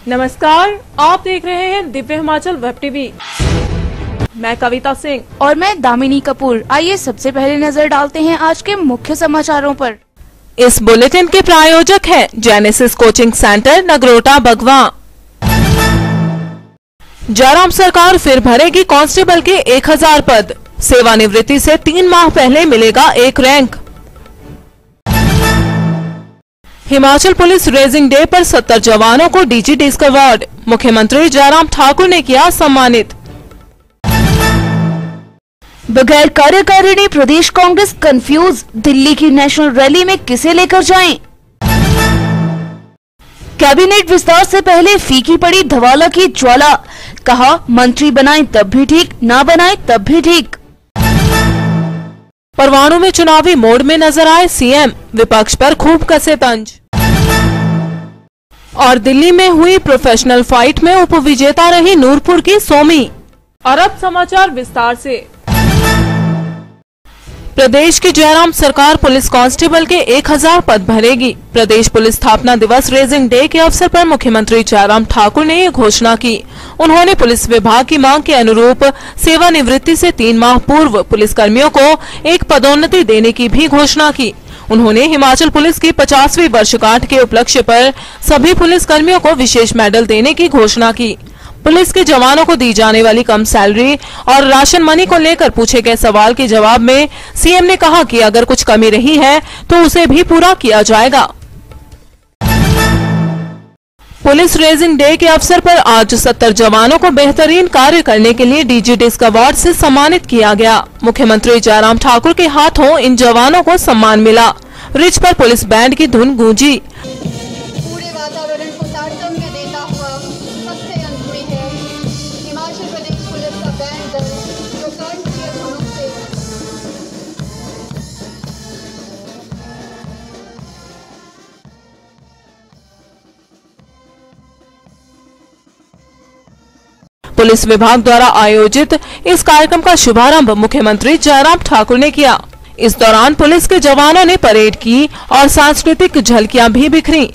नमस्कार, आप देख रहे हैं दिव्य हिमाचल वेब टीवी। मैं कविता सिंह और मैं दामिनी कपूर। आइए सबसे पहले नजर डालते हैं आज के मुख्य समाचारों पर। इस बुलेटिन के प्रायोजक हैं जेनेसिस कोचिंग सेंटर, नगरोटा, बगवा। जयराम सरकार फिर भरेगी कांस्टेबल के 1000 पद। सेवानिवृत्ति से 3 माह पहले मिलेगा एक rank. Himachal police raising day पर 70 जवानों को डीजी डिस्क अवार्ड। मुख्यमंत्री जयराम ठाकुर ने किया सम्मानित। बगैर कार्यकारिणी प्रदेश कांग्रेस कंफ्यूज, दिल्ली की नेशनल रैली में किसे लेकर जाएं? कैबिनेट विस्तार से पहले फीकी पड़ी धवाला की ज्वाला, कहा मंत्री बनाएं तब भी ठीक, ना बनाएं तब भी ठीक। परवाणु में चुनावी मोड में नजर आए सीएम, विपक्ष पर खूब कसे तंज। और दिल्ली में हुई प्रोफेशनल फाइट में उपविजेता रही नूरपुर की सोमी। और अब समाचार विस्तार से। प्रदेश की जयराम सरकार पुलिस कांस्टेबल के 1000 पद भरेगी। प्रदेश पुलिस स्थापना दिवस रेजिंग डे के अवसर पर मुख्यमंत्री जयराम ठाकुर ने ये घोषणा की। उन्होंने पुलिस विभाग की मांग के अनुरूप सेवानिवृत्ति से 3 माह पूर्व पुलिस कर्मियों को एक पदोन्नति देने की भी घोषणा की। उन्होंने हिमाचल पुलिस की 50वीं वर्षगांठ के उपलक्ष्य पर सभी पुलिस कर्मियों को विशेष मेडल देने की घोषणा की। पुलिस के जवानों को दी जाने वाली कम सैलरी और राशन मनी को लेकर पूछे गए सवाल के जवाब में सीएम ने कहा कि अगर कुछ कमी रही है तो उसे भी पूरा किया जाएगा। पुलिस रेजिंग डे के अवसर पर आज 70 जवानों को बेहतरीन कार्य करने के लिए डीजी डिस्क अवार्ड से सम्मानित किया गया। मुख्यमंत्री जयराम ठाकुर के हाथों इन जवानों को सम्मान मिला। रिच पर पुलिस बैंड की धुन गूंजी। पूरे वातावरण को तारतम्य देता हुआ सबसे अंत में है हिमाचल प्रदेश पुलिस का बैंड दल, जो कर्णप्रिय धुनों से पुलिस विभाग द्वारा आयोजित इस कार्यक्रम का शुभारंभ मुख्यमंत्री जयराम ठाकुर ने किया। इस दौरान पुलिस के जवानों ने परेड की और सांस्कृतिक झलकियां भी बिखरी।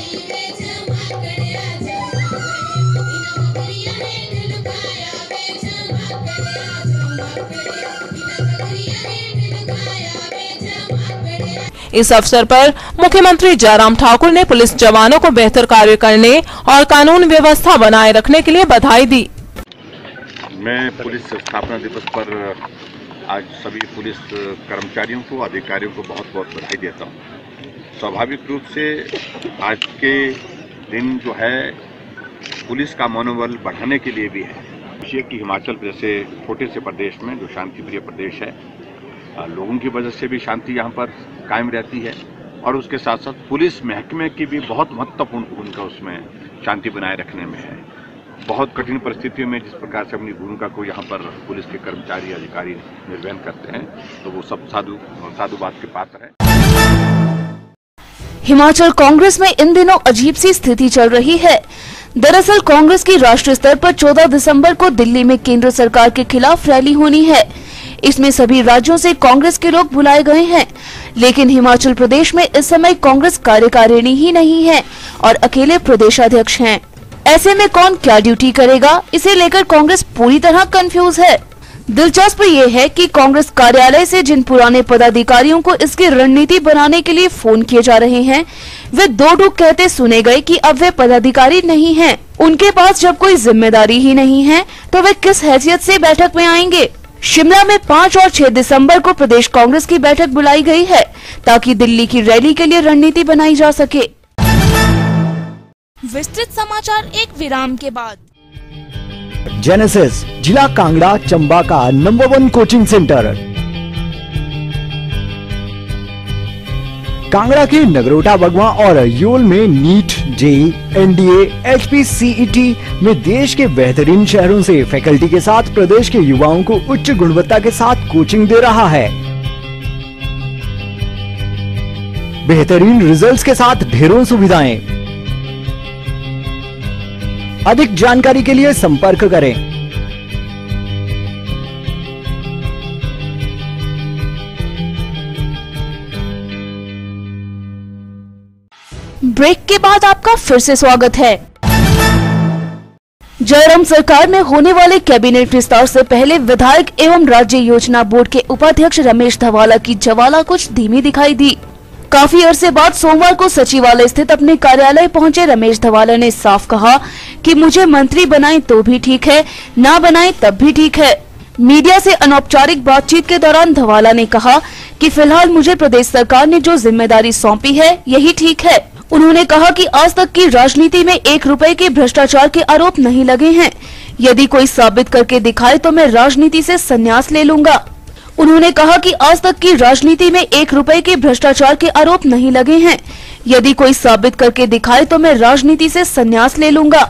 इस अवसर पर मुख्यमंत्री जयराम ठाकुर ने पुलिस जवानों को बेहतर कार्य करने और कानून व्यवस्था बनाए रखने के लिए बधाई दी। मैं पुलिस स्थापना दिवस पर आज सभी पुलिस कर्मचारियों को, अधिकारियों को बहुत बहुत बधाई देता हूँ। स्वाभाविक रूप से आज के दिन जो है पुलिस का मनोबल बढ़ाने के लिए भी है। ये कि हिमाचल जैसे छोटे से प्रदेश में जो शांति प्रिय प्रदेश है, लोगों की वजह से भी शांति यहाँ पर कायम रहती है और उसके साथ साथ पुलिस महकमे की भी बहुत महत्वपूर्ण भूमिका उसमें शांति बनाए रखने में है। बहुत कठिन परिस्थितियों में जिस प्रकार से अपनी भूमिका को यहाँ पर पुलिस के कर्मचारी अधिकारी निर्वहन करते हैं, तो वो सब साधुवाद के पात्र है। हिमाचल कांग्रेस में इन दिनों अजीब सी स्थिति चल रही है। दरअसल कांग्रेस की राष्ट्रीय स्तर पर 14 दिसंबर को दिल्ली में केंद्र सरकार के खिलाफ रैली होनी है। इसमें सभी राज्यों से कांग्रेस के लोग बुलाए गए हैं, लेकिन हिमाचल प्रदेश में इस समय कांग्रेस कार्यकारिणी ही नहीं है और अकेले प्रदेशाध्यक्ष हैं। ऐसे में कौन क्या ड्यूटी करेगा, इसे लेकर कांग्रेस पूरी तरह कंफ्यूज है। दिलचस्प ये है कि कांग्रेस कार्यालय से जिन पुराने पदाधिकारियों को इसकी रणनीति बनाने के लिए फोन किए जा रहे हैं, वे दो टूक कहते सुने गए कि अब वे पदाधिकारी नहीं हैं। उनके पास जब कोई जिम्मेदारी ही नहीं है तो वे किस हैसियत से बैठक में आएंगे। शिमला में 5 और 6 दिसंबर को प्रदेश कांग्रेस की बैठक बुलाई गई है ताकि दिल्ली की रैली के लिए रणनीति बनाई जा सके। विस्तृत समाचार एक विराम के बाद। जेनेसिस जिला कांगड़ा चंबा का नंबर 1 कोचिंग सेंटर। कांगड़ा के नगरोटा, बगवा और योल में नीट, जेई, एनडीए, एचपीसीईटी में देश के बेहतरीन शहरों से फैकल्टी के साथ प्रदेश के युवाओं को उच्च गुणवत्ता के साथ कोचिंग दे रहा है। बेहतरीन रिजल्ट्स के साथ ढेरों सुविधाएं। अधिक जानकारी के लिए संपर्क करें। ब्रेक के बाद आपका फिर से स्वागत है। जयराम सरकार में होने वाले कैबिनेट विस्तार से पहले विधायक एवं राज्य योजना बोर्ड के उपाध्यक्ष रमेश धवाला की ज्वाला कुछ धीमी दिखाई दी। काफी अरसे बाद सोमवार को सचिवालय स्थित अपने कार्यालय पहुंचे रमेश धवाला ने साफ कहा कि मुझे मंत्री बनाएं तो भी ठीक है, ना बनाएं तब भी ठीक है। मीडिया से अनौपचारिक बातचीत के दौरान धवाला ने कहा कि फिलहाल मुझे प्रदेश सरकार ने जो जिम्मेदारी सौंपी है यही ठीक है। उन्होंने कहा कि आज तक की राजनीति में 1 रुपए के भ्रष्टाचार के आरोप नहीं लगे हैं। यदि कोई साबित करके दिखाए तो मैं राजनीति से संन्यास ले लूंगा। उन्होंने कहा कि आज तक की राजनीति में 1 रुपए के भ्रष्टाचार के आरोप नहीं लगे हैं। यदि कोई साबित करके दिखाए तो मैं राजनीति से संन्यास ले लूंगा।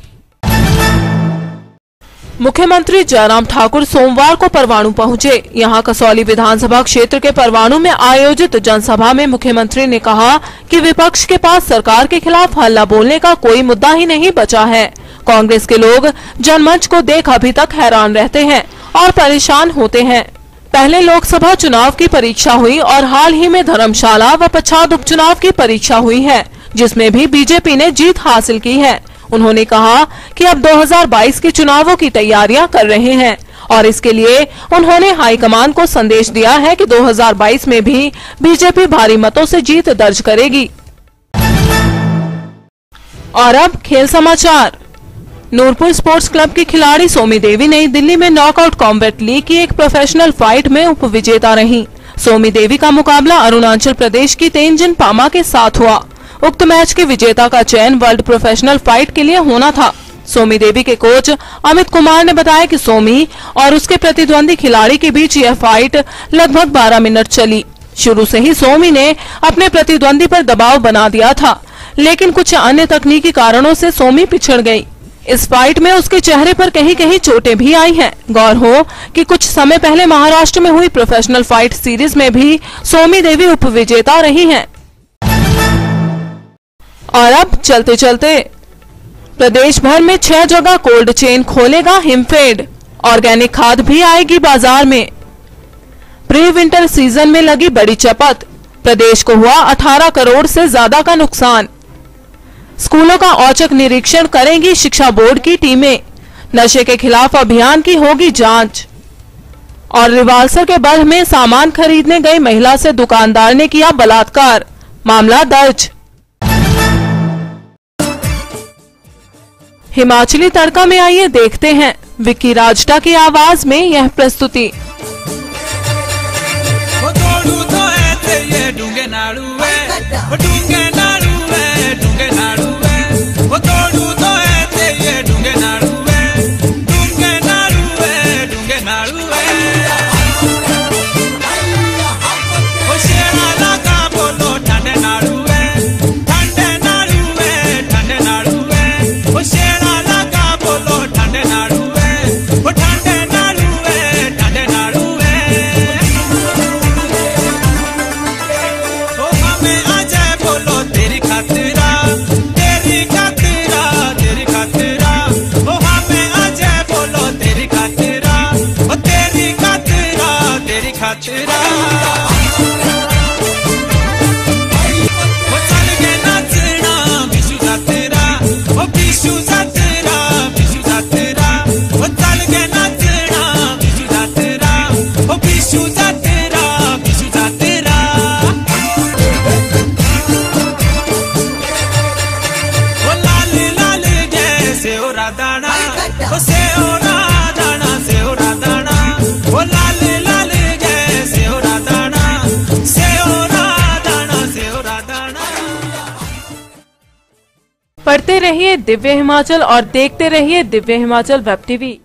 मुख्यमंत्री जयराम ठाकुर सोमवार को परवाणु पहुंचे। यहां कसौली विधानसभा क्षेत्र के परवाणु में आयोजित जनसभा में मुख्यमंत्री ने कहा कि विपक्ष के पास सरकार के खिलाफ हल्ला बोलने का कोई मुद्दा ही नहीं बचा है। कांग्रेस के लोग जनमंच को देख अभी तक हैरान रहते हैं और परेशान होते हैं। पहले लोकसभा चुनाव की परीक्षा हुई और हाल ही में धर्मशाला व पच्छाद उपचुनाव की परीक्षा हुई है, जिसमें भी बीजेपी ने जीत हासिल की है। उन्होंने कहा कि अब 2022 के चुनावों की तैयारियां कर रहे हैं और इसके लिए उन्होंने हाईकमान को संदेश दिया है कि 2022 में भी बीजेपी भारी मतों से जीत दर्ज करेगी। और अब खेल समाचार। नूरपुर स्पोर्ट्स क्लब की खिलाड़ी सोमी देवी नई दिल्ली में नॉकआउट कॉम्बैट लीग की एक प्रोफेशनल फाइट में उपविजेता रही। सोमी देवी का मुकाबला अरुणाचल प्रदेश की तेंजिन पामा के साथ हुआ। उक्त मैच के विजेता का चयन वर्ल्ड प्रोफेशनल फाइट के लिए होना था। सोमी देवी के कोच अमित कुमार ने बताया कि सोमी और उसके प्रतिद्वंदी खिलाड़ी के बीच यह फाइट लगभग 12 मिनट चली। शुरू से ही सोमी ने अपने प्रतिद्वंदी पर दबाव बना दिया था, लेकिन कुछ अन्य तकनीकी कारणों से सोमी पिछड़ गई। इस फाइट में उसके चेहरे पर कहीं कहीं चोटें भी आई हैं। गौर हो कि कुछ समय पहले महाराष्ट्र में हुई प्रोफेशनल फाइट सीरीज में भी सोमी देवी उपविजेता रही हैं। और अब चलते चलते प्रदेश भर में 6 जगह कोल्ड चेन खोलेगा हिमफेड। ऑर्गेनिक खाद भी आएगी बाजार में। प्री विंटर सीजन में लगी बड़ी चपत। प्रदेश को हुआ 18 करोड़ से ज्यादा का नुकसान। स्कूलों का औचक निरीक्षण करेंगी शिक्षा बोर्ड की टीमें। नशे के खिलाफ अभियान की होगी जांच। और रिवाल्सर के बढ़ में सामान खरीदने गई महिला से दुकानदार ने किया बलात्कार, मामला दर्ज। हिमाचली तड़का में आइए देखते हैं विक्की राजटा की आवाज में यह प्रस्तुति। पढ़ते रहिए दिव्य हिमाचल और देखते रहिए दिव्य हिमाचल वेब टीवी।